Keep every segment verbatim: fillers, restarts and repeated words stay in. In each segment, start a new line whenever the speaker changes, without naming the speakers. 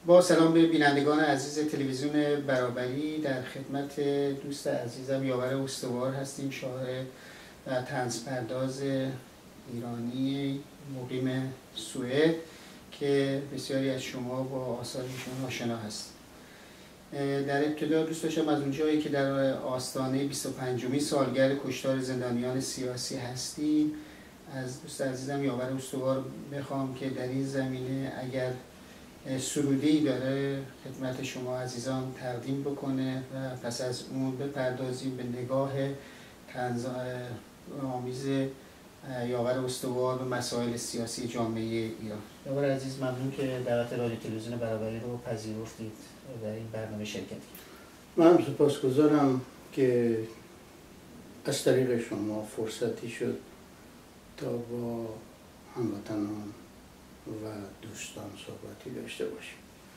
با سلام به بینندگان عزیز تلویزیون برابری، در خدمت دوست عزیزم یاور استوار هستیم، شاعر و طنزپرداز ایرانی مقیم سوئد که بسیاری از شما با آثار ایشون آشنا هست. در ابتدا دوست داشتم از اونجایی که در آستانه بیست و پنجمین سالگرد کشتار زندانیان سیاسی هستیم از دوست عزیزم یاور استوار بخوام که در این زمینه اگر سروده‌ای داره خدمت شما عزیزان تقدیم بکنه و پس از اون بپردازیم به نگاه طنز آمیز یاور استوار به مسائل سیاسی جامعه ایران. یاور عزیز، ممنون که دعوت رادیو تلویزیون برابری رو پذیرفتید و در این برنامه شرکت کردید.
من سپاسگزارم که از طریق شما فرصتی شد تا با هموطنان و دوستان صحبتی داشته باشیم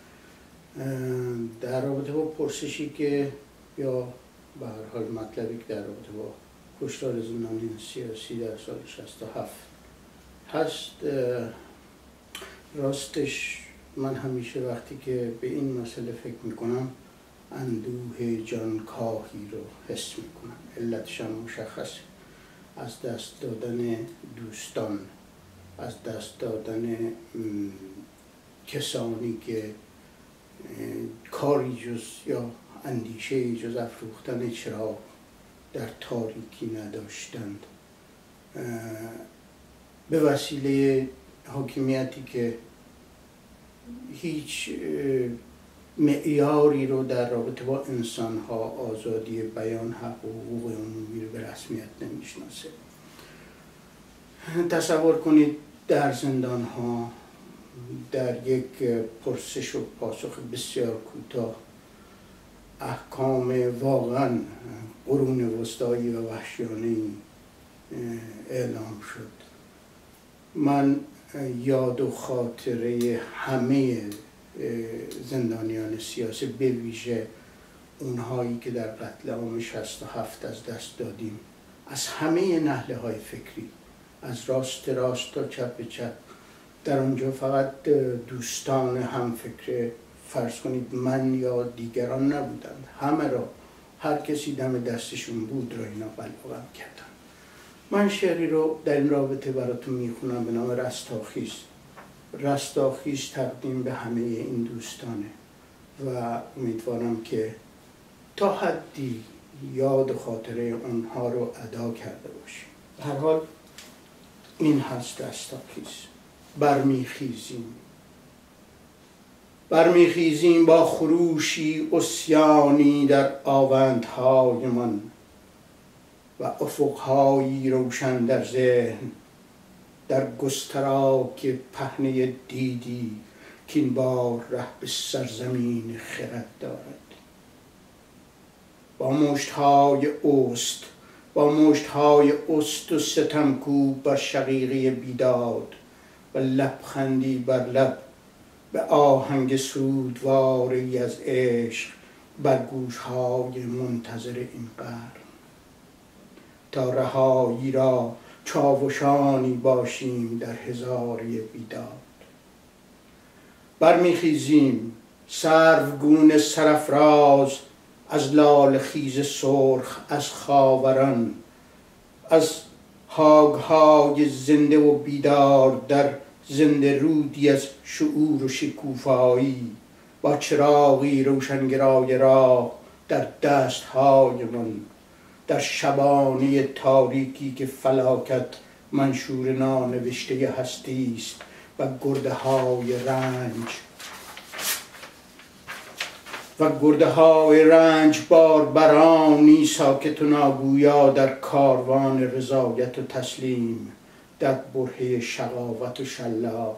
در رابطه با پرسشی که یا به هر حال مطلبی که در رابطه با کشتار زندانیان سیاسی در سال شصت و هفت هست. راستش من همیشه وقتی که به این مسئله فکر میکنم اندوه جانکاهی رو حس میکنم. علتش هم مشخصه، از دست دادن دوستان، از دست دادن کسانی که کاری جز یا اندیشه جز افروختن چراغ در تاریکی نداشتند، به وسیله حاکمیتی که هیچ معیاری رو در رابطه با انسان‌ها، آزادی بیان، حق و حقوق عمومی رو به رسمیت نمیشناسه. تصور کنید در زندان‌ها در یک پرسش و پاسخ بسیار کوتاه احکام واقعا قرون وسطایی و وحشیانه‌ای اعلام شد. من یاد و خاطره همه زندانیان سیاسی، به ویژه اونهایی که در قتل عام شصت و هفت از دست دادیم، از همه نهله های فکری، از راست راست تا چپ چپ، در اونجا فقط دوستان هم فکر فرض کنید من یا دیگران نبودند، همه را، هر کسی دم دستشون بود را اینا بلعقم کردن. من شعری رو در این رابطه براتون میخونم به نام رستاخیز. رستاخیز تقدیم به همه این دوستانه و امیدوارم که تا حدی یاد و خاطره اونها رو ادا کرده باشیم. به هر حال این هست رستاخیز. برمیخیزیم برمیخیزیم با خروشی عصیانی در آوندهای من و افقهایی روشن در ذهن، در گستراک پهنه دیدی که این بار ره به سرزمین خرد دارد. با مشتهای است با مشتهای است و ستمکوب بر شقیقه بیداد و لبخندی بر لب به آهنگ سرودواری از عشق بر گوشهای منتظر این قرن، تا رهایی را چاوشانی باشیم در هزاری بیداد. برمیخیزیم سروگون سرافراز از لاله خیز سرخ از خاوران، از هاگهای زنده و بیدار در زنده رودی از شعور و شکوفایی، با چراغی روشنگرای راه در دستهای من، در شبانه تاریکی که فلاکت منشور نانوشته هستی است و گرده های رنج و گرده های رنج باربرانی ساکت و ناگویا در کاروان رضایت و تسلیم در برهه شقاوت و شلاق.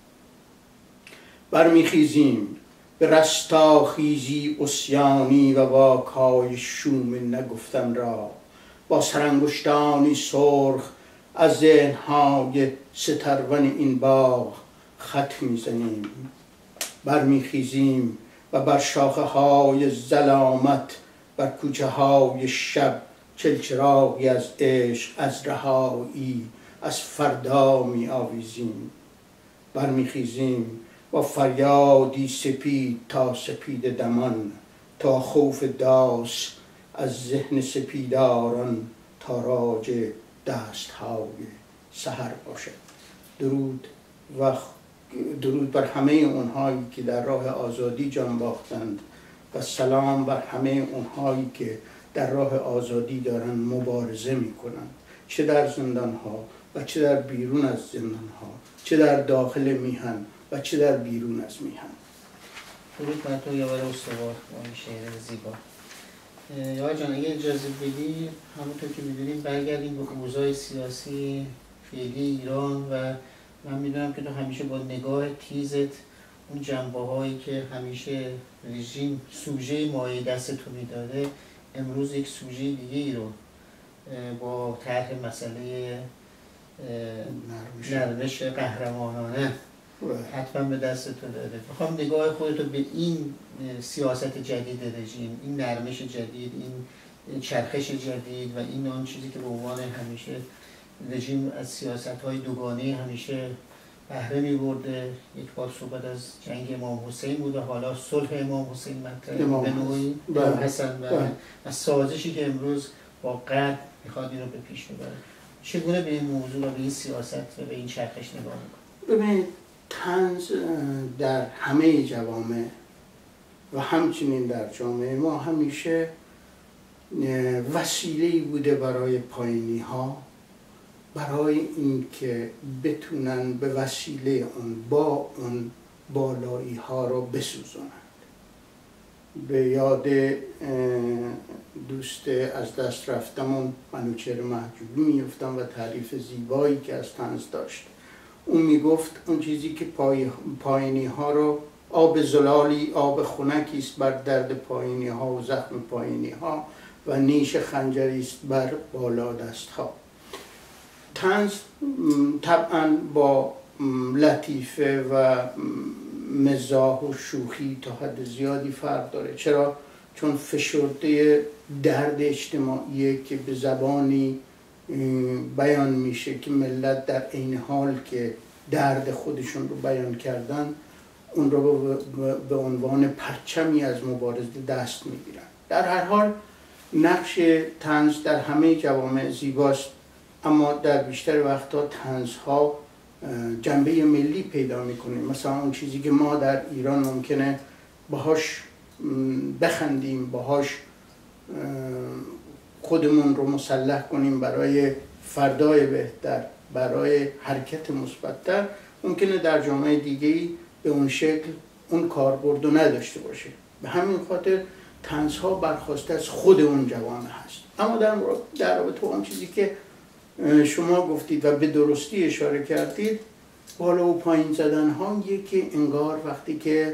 برمیخیزیم به رستاخیزی عصیانی و واکای شوم نگفتم را، با سرانگشتانی سرخ از ذهنهای سترون این باغ خط میزنیم. برمیخیزیم و بر شاخه های ظلامت، بر کوچه های شب چلچراغی از عشق، از رهایی، از فردا می آویزیم. برمیخیزیم با فریادی سپید تا سپید دمان، تا خوف داس از ذهن سپیداران، تاراج دستهای سحر باشد. درود و درود بر همه اونهایی که در راه آزادی جان باختند و سلام بر همه اونهایی که در راه آزادی دارن مبارزه میکنند، چه در زندان ها و چه در بیرون از زندان ها، چه در داخل میهن و چه در بیرون از میهن.
درود بر تو یاور استوار با این شعر زیبا. یاور جان اگه اجازه بدی، همونطور که میدونیم برگردیم به اوضاع سیاسی فعلی ایران و من میدونم که تو همیشه با نگاه تیزت اون جنبه هایی که همیشه رژیم سوژه مایه دست تو میداده، امروز یک سوژه دیگه ای رو با طرح مسئله نرمش قهرمانانه حتما به دست تو داده. میخوام نگاه خودتو به این سیاست جدید رژیم، این نرمش جدید، این چرخش جدید و این آن چیزی که به عنوان همیشه رژیم از سیاست‌های دوگانه همیشه بهره می‌برده. یک بار صحبت از جنگ امام حسین بود و حالا صلح امام حسین مطرحه به نوعی امام حسن و سازشی که امروز با غرب میخواد این رو به پیش ببره. چگونه به این موضوع و به این سیاست و به این چرخش نگاه می‌کنید؟
ببینید، طنز در همه جوامع و همچنین در جامعه ما همیشه وسیله‌ای بوده برای پایینی‌ها، برای اینکه بتونن به وسیله اون با اون بالایی ها رو بسوزونند. به یاد دوست از دست رفتمون منوچهر محجوبی میفتم و تعریف زیبایی که از طنز داشت. اون میگفت اون چیزی که پای پایینی ها رو آب زلالی، آب خنکی است بر درد پایینی ها و زخم پایینی ها و نیش خنجری است بر بالا دست ها. طنز طبعا با لطیفه و مزاح و شوخی تا حد زیادی فرق داره. چرا؟ چون فشرده درد اجتماعی که به زبانی بیان میشه که ملت در این حال که درد خودشون رو بیان کردن اون رو به عنوان پرچمی از مبارزه دست میگیرن. در هر حال نقش طنز در همه جوامع زیباست، اما در بیشتر وقتا طنزها جنبه ملی پیدا میکنه. مثلا اون چیزی که ما در ایران ممکنه باهاش بخندیم، باهاش خودمون رو مسلح کنیم برای فردای بهتر، برای حرکت مثبت‌تر، ممکنه در جامعه دیگه‌ای به اون شکل اون کاربرد رو نداشته باشه. به همین خاطر طنزها برخواسته از خود اون جوامع هست. اما در در رابطه با اون چیزی که شما گفتید و به درستی اشاره کردید، بالا و پایین زدن ها که انگار وقتی که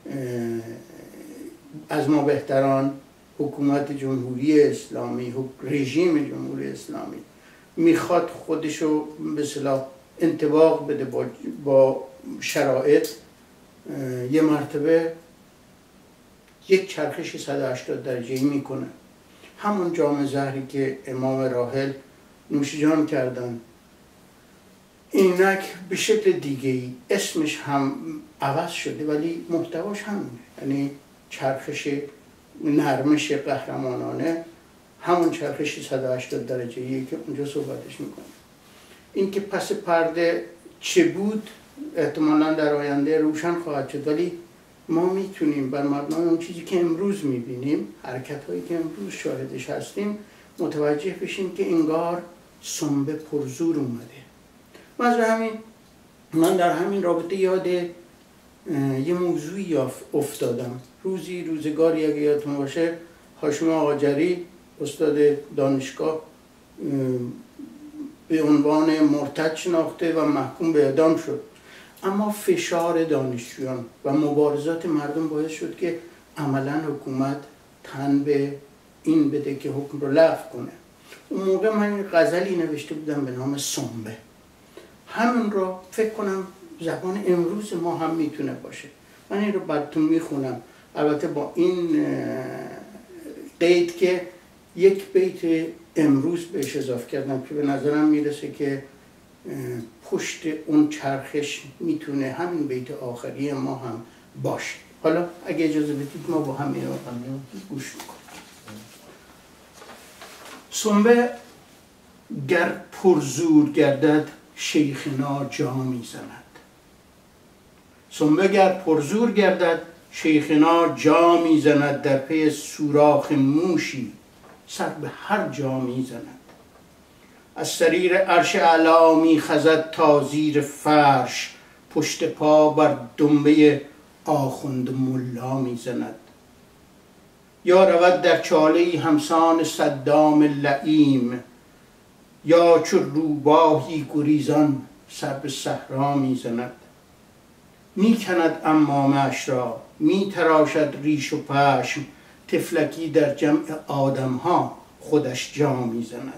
از ما بهتران حکومت جمهوری اسلامی، رژیم جمهوری اسلامی میخواد خودشو به اصطلاح انطباق بده با, با شرایط، یه مرتبه یک چرخش صد و هشتاد درجه‌ای میکنه. همون جام زهری که امام راحل نوش جان کردن، اینک به شکل دیگه‌ای اسمش هم عوض شده ولی محتواش همونه، یعنی چرخش نرمش قهرمانانه، همون چرخش صد و هشتاد درجه‌ای که اونجا صحبتش میکنه. این که پس پرده چه بود احتمالاً در آینده روشن خواهد شد، ولی ما میتونیم بر مبنای اون چیزی که امروز میبینیم، حرکت‌هایی که امروز شاهدش هستیم، متوجه بشیم که انگار سنبه پرزور اومده. من در همین من در همین رابطه یاد یه موضوعی افتادم. روزی روزگاری اگه یادتون باشه، هاشم آقاجری استاد دانشگاه به عنوان مرتد شناخته و محکوم به اعدام شد، اما فشار دانشجویان و مبارزات مردم باعث شد که عملا حکومت تن به این بده که حکم رو لغو کنه. اون موقع من غزلی نوشته بودم به نام سنبه. همین رو فکر کنم زبان امروز ما هم میتونه باشه. من این رو براتون میخونم، البته با این قید که یک بیت امروز بهش اضافه کردم که به نظرم میرسه که پشت اون چرخش میتونه همین بیت آخری ما هم باشه. حالا اگه اجازه بدید ما با هم اینو گوش میکنیم. سنبه گر پرزور گردد شیخنا جا میزند. سنبه گر پرزور گردد شیخنا جا میزند، در پی سوراخ موشی سر به هر جا میزند. از سریر عرش اعلی میخزد تا زیر فرش، پشت پا بر دنبه آخوند ملا میزند. یا رود در چاله همسان صدام لعیم، یا چو روباهی گریزان سر به صحرا میزند. میکند عمامش را میتراشد ریش و پشم، طفلکی در جمع آدمها خودش جا میزند.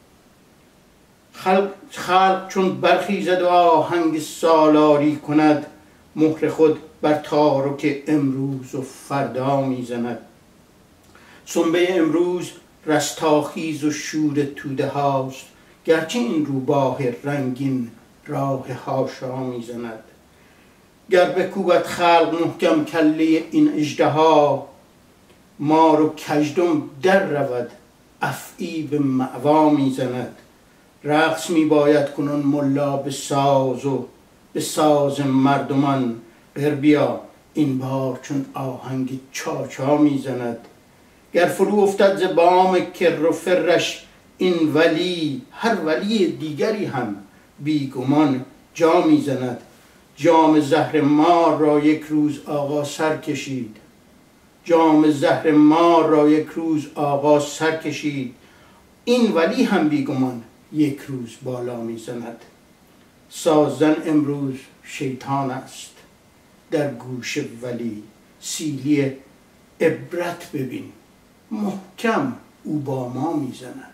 خلق, خلق چون برخیزد و آهنگ سالاری کند، مهر خود بر تارک امروز و فردا میزند. سنبه امروز رستاخیز و شور توده هاست، گرچه این روباه رنگین راه هاشا میزند. گر بکوبد خلق محکم کله این اژدها، مار و کژدم در رود افعی به مأوا میزند. رقص میباید کنون ملا به ساز و به ساز مردمان، بر بیا این بار چون آهنگ چاچا میزند. گر فرو افتد ز بام کر و فرش این ولی، هر ولی دیگری هم بیگمان جا میزند. جام زهر مار را یک روز آقا سر کشید، جام زهر مار را یک روز آقا سر کشید، این ولی هم بیگمان یک روز بالا میزند. سازن امروز شیطان است در گوش ولی، سیلی عبرت ببین محکم او با ما میزند.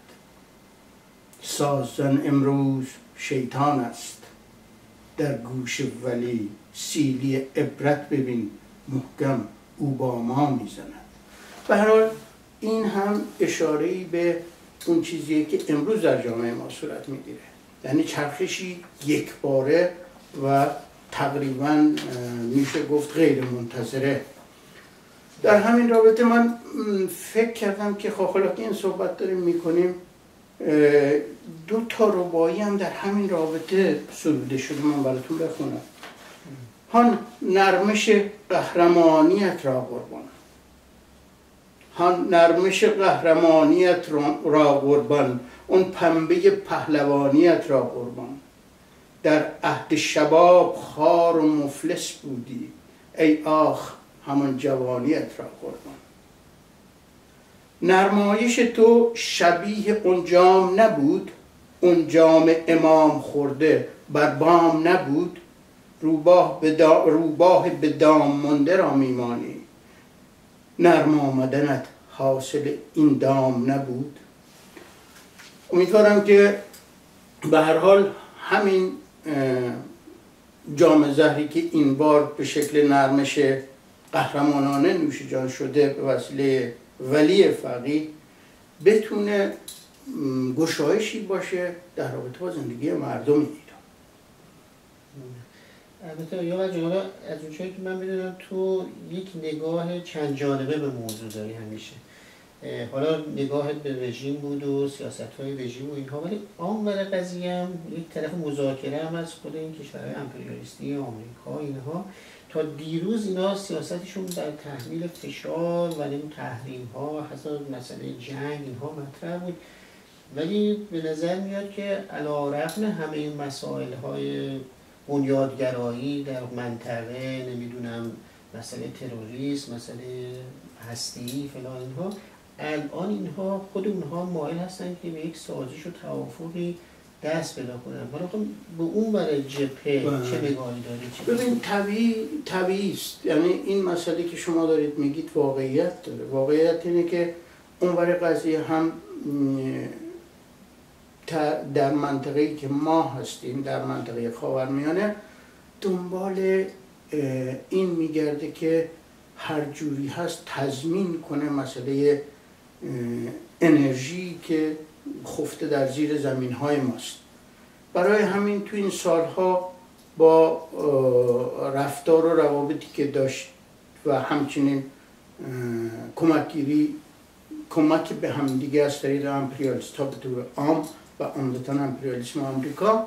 سازن امروز شیطان است در گوش ولی، سیلی عبرت ببین محکم او با ما میزند. به هر حال این هم اشاره‌ای به اون چیزیه که امروز در جامعه ما صورت میگیره، یعنی چرخشی یک باره و تقریبا میشه گفت غیر منتظره. در همین رابطه من فکر کردم که خب حالا که این صحبت داریم میکنیم، دو تا رباعی هم در همین رابطه سروده شده، من براتون بخونم. هان نرمش قهرمانیت را قربان، هان نرمش قهرمانیت را قربان، اون پنبه پهلوانیت را قربان. در عهد شباب خار و مفلس بودی، ای آخ همان جوانیت را قربان. نرمایش تو شبیه اون جام نبود، اون جام امام خورده بر بام نبود. روباه به دا روباه به دام مانده را میمانی، نرم آمدنت حاصل این دام نبود. امیدوارم که به هر حال همین جام زهری که این بار به شکل نرمش قهرمانانه نوش جان شده به وسیله ولی فقیه بتونه گشایشی باشه در رابطه با زندگی مردم ایران.
البته یا جناب از اونجایی که من میدونم تو یک نگاه چند جانبه به موضوع داری همیشه، حالا نگاهت به رژیم بود و سیاست‌های رژیم و اینها، ولی عامل قضیه هم یک طرف مذاکره هم از خود این کشورهای امپریالیستی آمریکا اینها تا دیروز اینا سیاستشون در تحمیل فشار و این تحریم‌ها، حتی مسئله جنگ اینها مطرح بود. ولی به نظر میاد که علی‌رغم همه این مسائل‌های بنیادگرایی در منطقه، نمیدونم مسئله تروریسم، مسئله هستی فلان اینها، الان اینها خود اونها مایل هستن که به یک سازش و توافقی دست پیدا کنن. حالا خب به اون برای جبهه چه نگاهی دارید؟
ببین طبیعی طبیعی است، یعنی این مسئله که شما دارید میگید واقعیت داره. واقعیت اینه که اون برای قضیه هم در منطقه‌ای که ما هستیم، در منطقه خاورمیانه، دنبال این میگرده که هر جوری هست تضمین کنه مسئله انرژی که خفته در زیر زمین‌های ماست. برای همین تو این سالها با رفتار و روابطی که داشت و همچنین کمکگیری کمک به هم دیگه از طریق امپریالیست ها به طور عام و عمدتاً امپریالیسم آمریکا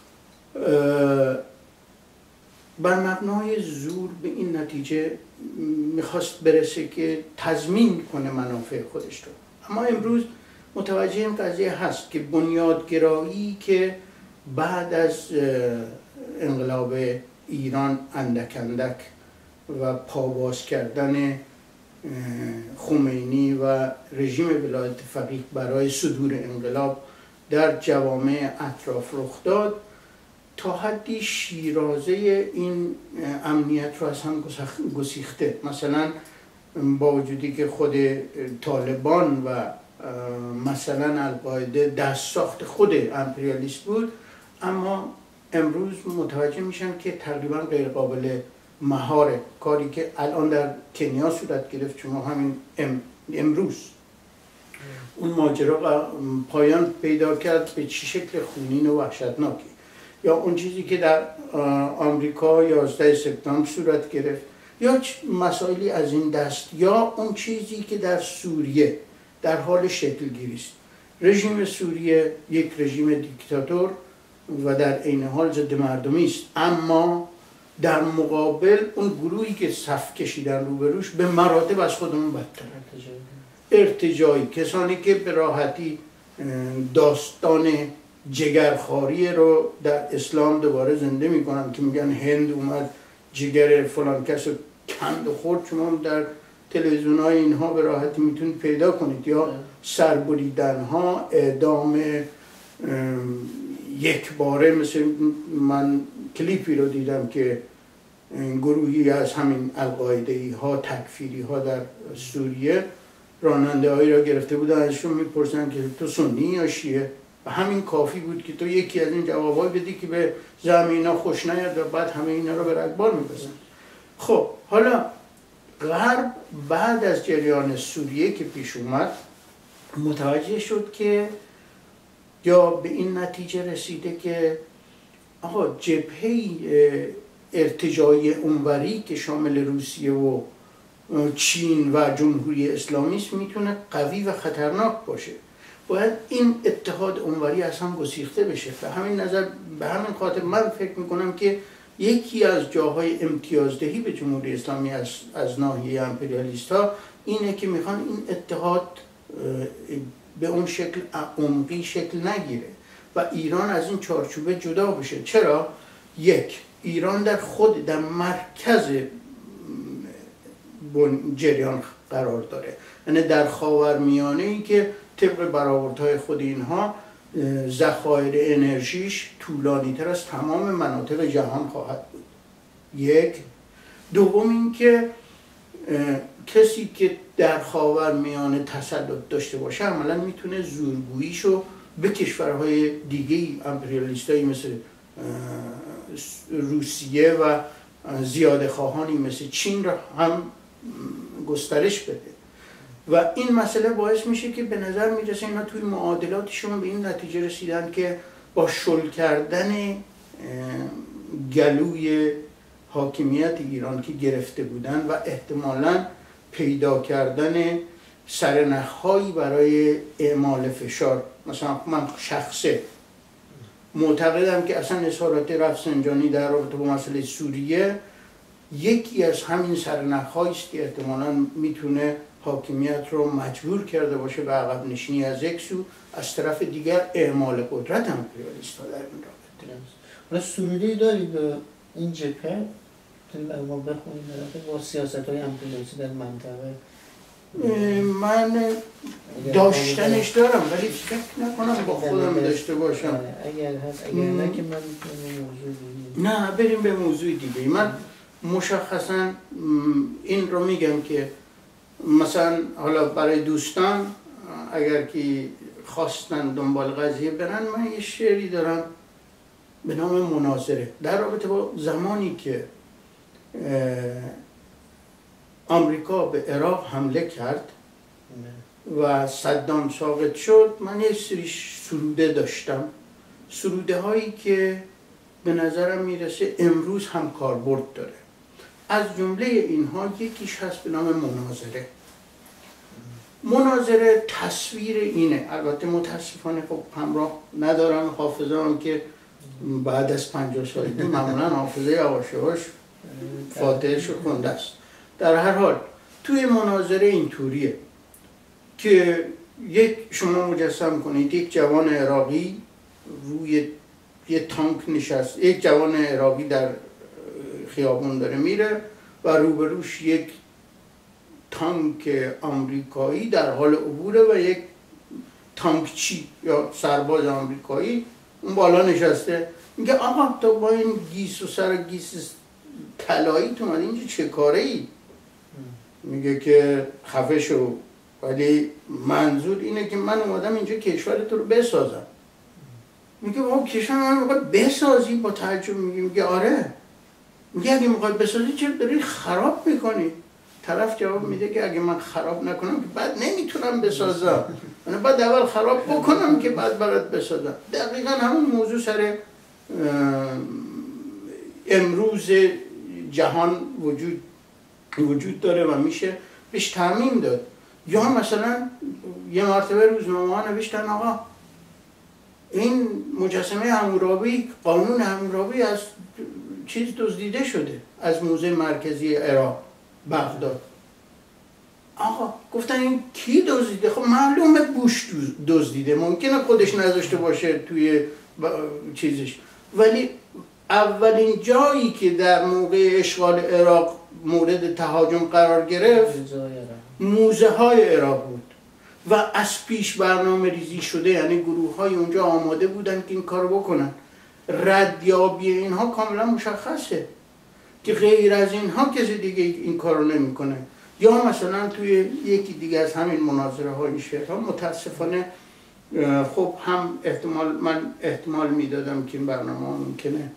بر مبنای زور به این نتیجه میخواست برسه که تضمین کنه منافع خودش رو. اما امروز متوجه این قضیه هست که بنیادگرایی که بعد از انقلاب ایران اندک اندک و پاباز کردن خمینی و رژیم ولایت فقیه برای صدور انقلاب در جوامع اطراف رخ داد، تا حدی شیرازه این امنیت رو از هم گسیخته. مثلا با وجودی که خود طالبان و مثلا القاعده دست ساخت خود امپریالیست بود، اما امروز متوجه میشن که تقریبا غیر قابل مهاره. کاری که الان در کنیا صورت گرفت، شما همین امروز اون ماجرا پایان پیدا کرد به چه شکل خونین و وحشتناکی، یا اون چیزی که در آمریکا یازده سپتامبر صورت گرفت، یا مسائلی از این دست، یا اون چیزی که در سوریه در حال شکل گیری است. رژیم سوریه یک رژیم دیکتاتور و در عین حال ضد مردمی است، اما در مقابل اون گروهی که صف کشیدن روبروش به مراتب از خودمون بدتر، ارتجاعی، کسانی که به راحتی داستان جگرخواری رو در اسلام دوباره زنده میکنن که میگن هند اومد جگر فلان کس رو کند و خورد. شما در تلویزیون های اینها به راحتی میتونید پیدا کنید، یا سربریدن ها، اعدام یک باره. مثل من کلیپی رو دیدم که گروهی از همین القاعده‌ای ها، تکفیری ها در سوریه راننده هایی را گرفته بودن، ازشون میپرسن که تو سنی یا شیعه، و همین کافی بود که تو یکی از این جوابای بدی که به زعم اینا خوش نیاد و بعد همه اینا رو به رگبار میبزن. خب حالا غرب بعد از جریان سوریه که پیش اومد متوجه شد که، یا به این نتیجه رسیده که آقا جبهه ارتجاعی اونوری که شامل روسیه و چین و جمهوری اسلامی است میتونه قوی و خطرناک باشه. باید این اتحاد اونوری از هم گسیخته بشه. به همین نظر، به همین خاطر من فکر میکنم که یکی از جاهای امتیازدهی به جمهوری اسلامی از, از ناحیه امپریالیست ها اینه که میخوان این اتحاد به اون شکل عمقی شکل نگیره و ایران از این چارچوبه جدا بشه. چرا؟ یک، ایران در خود در مرکز جریان قرار داره، یعنی در خاورمیانه ای که طبق برآوردهای خود اینها ذخایر انرژیش طولانی تر از تمام مناطق جهان خواهد بود. یک. دوم این که کسی که در خاورمیانه تسلط داشته باشه عملا میتونه زورگوییشو به کشورهای دیگه امپریالیستایی مثل روسیه و زیاده خواهانی مثل چین را هم گسترش بده. و این مسئله باعث میشه که به نظر میرسه اینا توی معادلاتشون به این نتیجه رسیدن که با شل کردن گلوی حاکمیت ایران که گرفته بودن و احتمالاً پیدا کردن سرنخ‌هایی برای اعمال فشار، مثلا من شخصه معتقدم که اصلا اظهارات رفسنجانی در رابطه با مسئله سوریه یکی از همین سرنخ‌هایی است که احتمالاً میتونه حاکمیت رو مجبور کرده باشه به عقب نشینی از یک سو، از طرف دیگر اعمال قدرت امپریالیست‌ها در این رابطه.
حالا سرودی دارید این جبهه تو ما بخونیم با سیاست‌های امپریالیستی در منطقه؟
من داشتنش دارم ولی فکر نکنم با خودم داشته باشم.
اگر هست، اگر نه که من موضوع دیگه.
نه بریم به موضوع دیگه. من مشخصا این رو میگم که مثلا حالا برای دوستان اگر که خواستن دنبال قضیه برن، من یه شعری دارم به نام مناظره در رابطه با زمانی که آمریکا به عراق حمله کرد و صدام ساقط شد. من یه سری سروده داشتم سروده هایی که به نظرم میرسه امروز هم کاربرد داره. از جمله اینها یکیش هست به نام مناظره. مناظره تصویر اینه، البته متاسفانه خب همراه ندارم حافظه هم که بعد از پنجاه سالگی معمولا حافظه یواش یواش فاتحش رو خونده است. در هر حال توی مناظره اینطوریه که یک شما مجسم کنید یک جوان عراقی روی یه تانک نشست، یک جوان عراقی در خیابون داره میره و روبروش یک تانک آمریکایی در حال عبوره و یک تانکچی یا سرباز آمریکایی اون بالا نشسته. میگه آقا تو با این گیس و سر گیس طلایی تو اومدی اینجا چه کاره ای؟ میگه که خفه شو، ولی منظور اینه که من اومدم اینجا کشور تو رو بسازم. میگه بابا کشور من میخوای بسازی؟ با تعجب میگه میگه آره. میگه اگه میخوای بسازی چرا داری خراب میکنی؟ طرف جواب میده که اگه من خراب نکنم که بعد نمیتونم بسازم، من بعد اول خراب بکنم که بعد برات بسازم. دقیقا همون موضوع سر امروز جهان وجود وجود داره و میشه بهش تعمیم داد. یا مثلا یه مرتبه روزنامه ها نوشتن آقا این مجسمه حمورابی، قانون حمورابی از چیز دزدیده شده از موزه مرکزی عراق بغداد. آقا گفتن این کی دزدیده؟ خب معلومه بوش دزدیده، ممکنه خودش نذاشته باشه توی چیزش، ولی اولین جایی که در موقع اشغال عراق مورد تهاجم قرار گرفت موزه های عراق بود و از پیش برنامه ریزی شده، یعنی گروه های اونجا آماده بودن که این کار بکنن. ردیابی اینها کاملا مشخصه که غیر از اینها کسی دیگه این کارو نمیکنه. یا مثلا توی یکی دیگه از همین مناظره های شعرها متاسفانه خب هم احتمال من احتمال میدادم که این برنامه ها ممکنه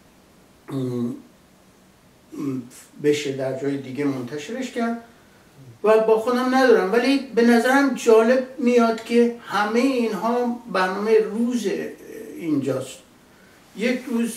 بشه در جای دیگه منتشرش کرد و با خودم ندارم، ولی به نظرم جالب میاد که همه اینها برنامه روز اینجاست. یک روز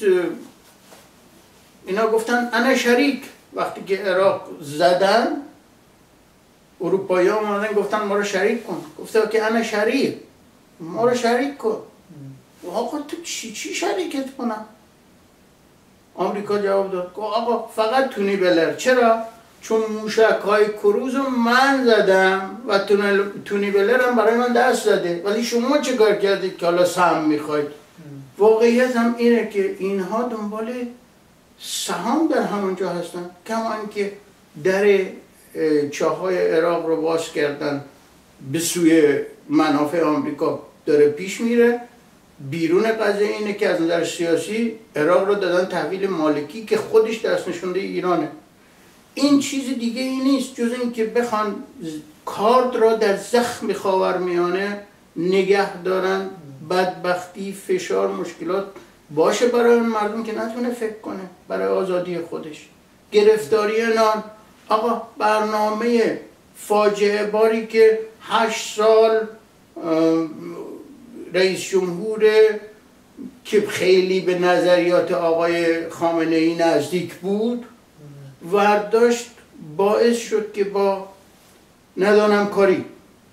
اینا گفتن انا شریک، وقتی که عراق زدن اروپایی ها اومدن گفتن ما رو شریک کن، گفته که انا شریک، ما رو شریک کن. آقا تو چی چی شریکت کنم؟ آمریکا جواب داد آقا فقط تونی بلر. چرا؟ چون موشک های کروز رو من زدم و تونی بلر هم برای من دست زده، ولی شما چه کار کردید که حالا سهم میخواید؟ واقعیت هم اینه که اینها دنبال سهام در همونجا هستن، کما اینکه در چاهای عراق رو باز کردن به سوی منافع آمریکا داره پیش میره. بیرون قضیه اینه که از نظر سیاسی عراق رو دادن تحویل مالکی که خودش دست نشونده ایرانه. این چیز دیگه ای نیست جز این که بخوان کارد را در زخم خاورمیانه نگه دارن، بدبختی، فشار، مشکلات باشه برای مردم که نتونه فکر کنه برای آزادی خودش، گرفتاری نان. آقا برنامه فاجعه باری که هشت سال رئیس جمهور که خیلی به نظریات آقای خامنه ای نزدیک بود ورداشت، باعث شد که با ندانم کاری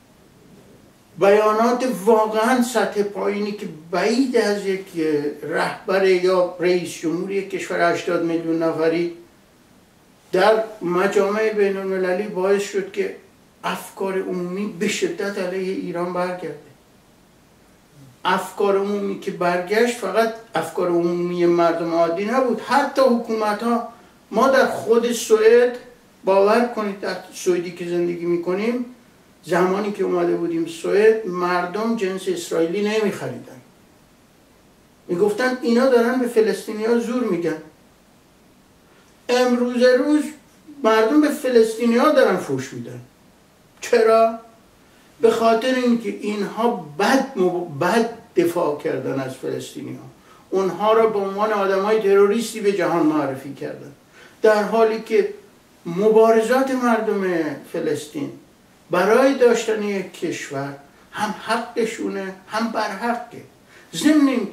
بیانات واقعا سطح پایینی که بعید از یک رهبر یا رئیس جمهور یک کشور هشتاد میلیون نفری در مجامع بین المللی باعث شد که افکار عمومی به شدت علیه ایران برگرده. افکار عمومی که برگشت فقط افکار عمومی مردم عادی نبود، حتی حکومت ها. ما در خود سوئد باور کنید، در سوئدی که زندگی میکنیم، زمانی که اومده بودیم سوئد مردم جنس اسرائیلی نمی خریدن، میگفتن اینا دارن به فلسطینی ها زور میگن. امروز روز مردم به فلسطینی ها دارن فوش میدن. چرا؟ به خاطر اینکه اینها بد, مب... بد دفاع کردن از فلسطینی ها، اونها را به عنوان آدم های تروریستی به جهان معرفی کردن، در حالی که مبارزات مردم فلسطین برای داشتن یک کشور هم حقشونه هم برحقه. ضمن این که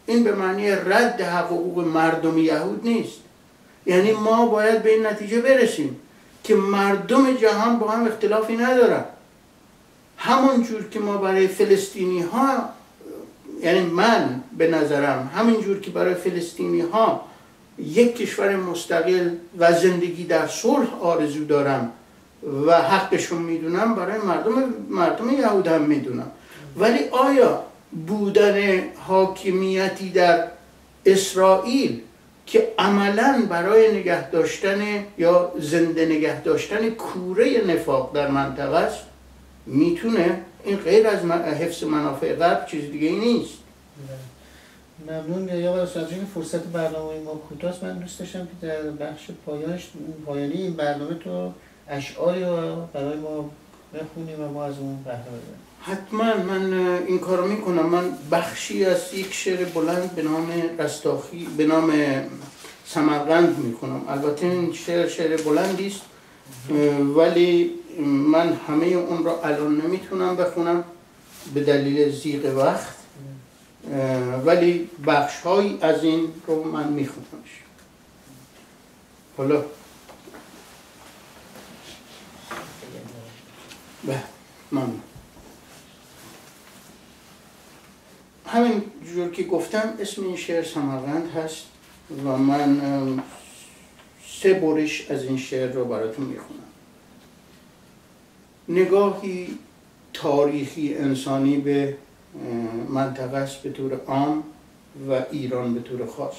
این به معنی رد حقوق مردم یهود نیست. یعنی ما باید به این نتیجه برسیم که مردم جهان با هم اختلافی ندارن. همون جور که ما برای فلسطینی ها، یعنی من به نظرم همین جور که برای فلسطینی ها یک کشور مستقل و زندگی در صلح آرزو دارم و حقشون میدونم، برای مردم مردم یهود هم میدونم. ولی آیا بودن حاکمیتی در اسرائیل که عملاً برای نگه داشتن یا زنده نگه داشتن کوره نفاق در منطقه است میتونه؟ این غیر از حفظ منافع غرب چیز دیگه ای نیست.
ممنون. یا برای این فرصت برنامه ما کوتاست، من دوست داشتم که در بخش پایانش پایانی این برنامه تو اشعاری رو برای ما بخونیم و ما از اون بهره ببریم.
حتما من این کارو میکنم. من بخشی از یک شعر بلند به نام رستاخی به نام سمرقند میکنم. البته این شعر شعر بلندی است ولی من همه اون رو الان نمیتونم بخونم به دلیل ضیق وقت، ولی بخش‌هایی از این رو من میخونمش. حالا به ممنون. همین جور که گفتم اسم این شعر سمرقند هست و من سه برش از این شعر رو براتون میخونم. نگاهی تاریخی انسانی به منطقه است به طور عام و ایران به طور خاص.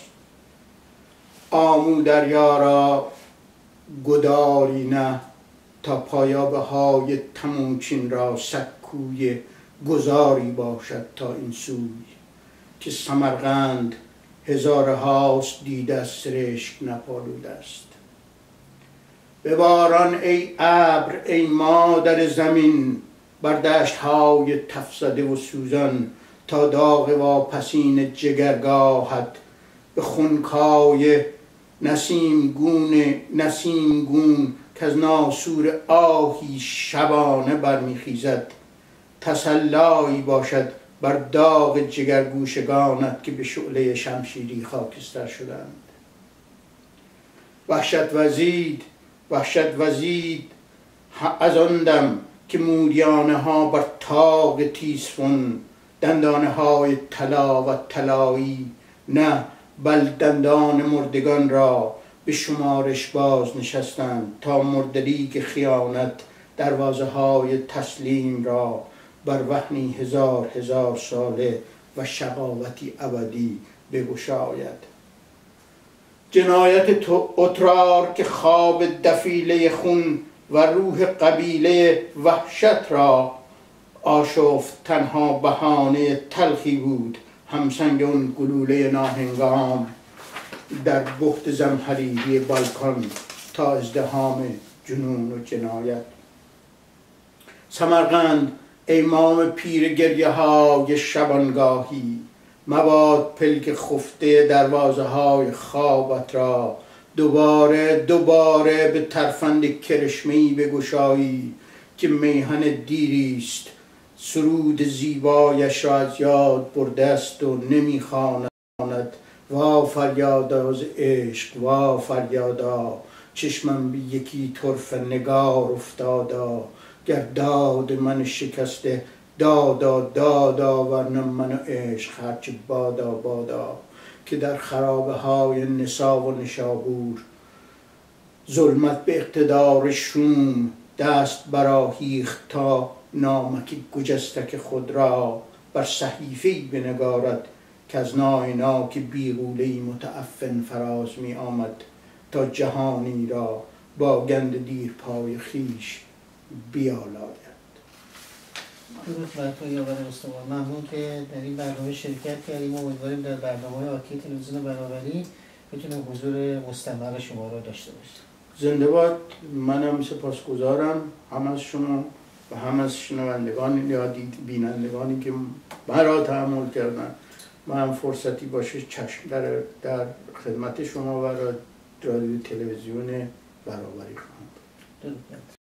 آمو دریا را گداری نه، تا پایابه های تموچین را سکوی گذاری باشد تا این سوی. که سمرقند هزار هاست دیده از سرشک نپالوده است. بباران ای ابر ای مادر زمین، بر دشت های تفسده و سوزان، تا داغ واپسین جگرگاهت به خونکای نسیم گون نسیم گون که از ناسور آهی شبانه برمیخیزد. تسلایی باشد بر داغ جگرگوشگانت که به شعله شمشیری خاکستر شدند. وحشت وزید وحشت وزید از آن دم که موریانه ها بر طاق تیسفون، دندانه های طلا و طلایی نه بل دندان مردگان را به شمارش باز نشستند، تا مردریگ خیانت دروازه های تسلیم را بر وهنی هزار هزار ساله و شقاوتی ابدی بگشاید. جنایت تو اترار که خواب دفیله خون و روح قبیله وحشت را آشفت، تنها بهانه تلخی بود همسنگ اون گلوله ناهنگام در بخت زمهریری بالکان تا ازدحام جنون و جنایت. سمرقند ای مام پیر گریه های شبانگاهی، مباد پلک خفته دروازه های خوابت را دوباره دوباره به ترفند کرشمه‌ای بگشایی، که میهن دیریست سرود زیبایش را از یاد برده است و نمیخواند. وا فریادا از عشق وا فریادا، چشمم به یکی طرف نگار افتادا، گر داد من شکسته دادا دادا، ورنه من عشق هرچه بادا بادا. که در خرابه های نسا و نشابور ظلمت به اقتدار شوم دست براهیخت، تا نامک گجستک خود را بر صحیفه‌ای بنگارد، که از نایناک بیغوله‌ای متعفن فراز می آمد، تا جهانی را با گند دیر پای خیش بیالاید.
درود بر تو یاور استوار. ممنون که در این برنامه شرکت کردیم و امیدواریم در برنامه آتی تلویزیون برابری بتونیم حضور مستمر شما را داشته باشیم.
زنده باد. منم سپاسگزارم هم از شما و هم از شنوندگان یا بینندگانی که من را تحمل کردن. من فرصتی باشه چشم در, در خدمت شما و رادیو تلویزیون برابری خواهم.
درود بر